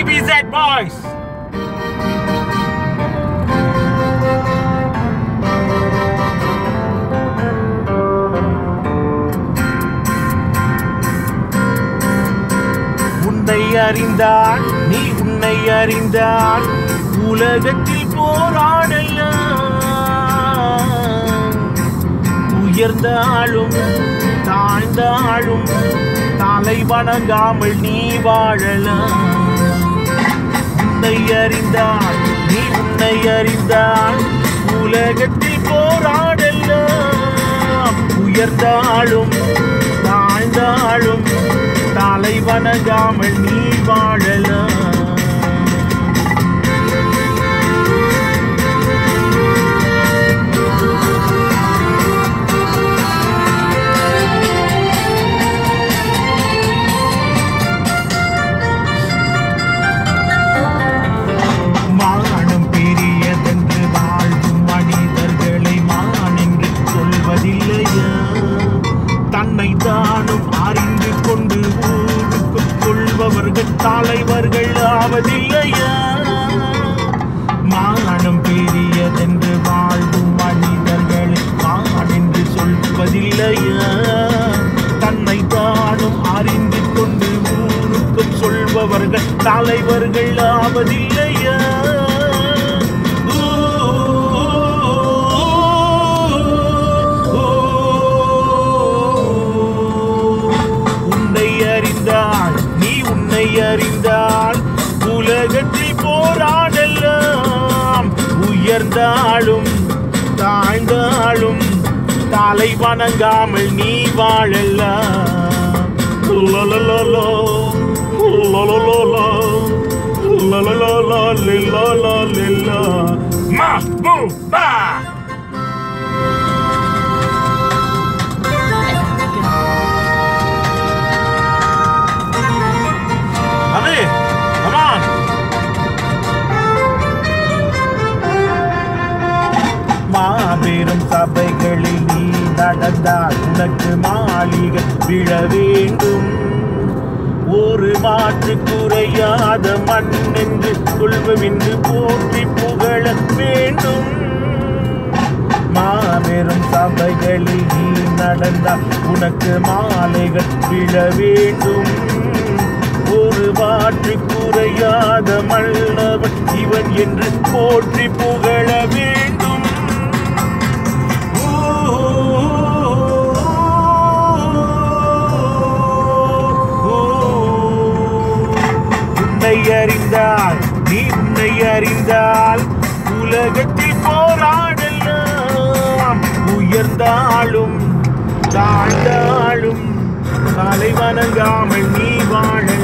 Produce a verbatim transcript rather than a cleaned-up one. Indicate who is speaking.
Speaker 1: E B Z boys. உன்னை அறிந்தால் நீ உன்னை அறிந்தால் உலகத்தில் போராடலாம். உயர்ந்தாலும் தாழ்ந்தாலும் தலை வணங்காமல் நீ வாழலாம். உன்னை அறிந்தால் நீ உன்னை அறிந்தால் உலகத்தில் போராடலாம். உயர்ந்தாலும் தாழ்ந்தாலும் தலை வணங்காமல் நீ வாழலாம். மானம் பெரியதென்று வாழும் மனிதர்களை மான் என்று சொல்வதில்லையா? தன்னை தானும் அறிந்து கொண்டு ஊருக்கு கொள்பவர்கள் தலைவர்கள் ஆவதில்லையா? மானம் பெரியதென்று வாழும் மனிதர்களை மான் என்று சொல்வதில்லையா? தன்னை தானும் அறிந்து கொண்டு ஊருக்கும் சொல்பவர்கள் தலைவர்கள் ஆவதில்லையா? அறிந்தால் உலகத்தில் போராடலாம். உயர்ந்தாலும் தாழ்ந்தாலும் தலை வணங்காமல் நீ வாழலாம். லலலலலோ லலலலலோ லலலலலலலலலலா மஹ்பூபா. மாபெரும் சபைகளில் நீ நடந்தால் உனக்கு மாளிகை விழ வேண்டும். ஒரு மாற்று குறையாத மண் என்று கொள்வென்று போற்றி புகழ வேண்டும். மாபெரும் சபைகளில் நீ நடந்தால் உனக்கு மாலைகள் விழ வேண்டும். ஒரு மாற்று குறையாத மன்னவன் இவன் என்று போற்றி புகழ வேண்டும். உன்னை அறிந்தால் நீ உன்னை அறிந்தால் உலகத்தில் போராடலாம். உயர்ந்தாலும் தாழ்ந்தாலும் தலை வணங்காமல் நீ வாழ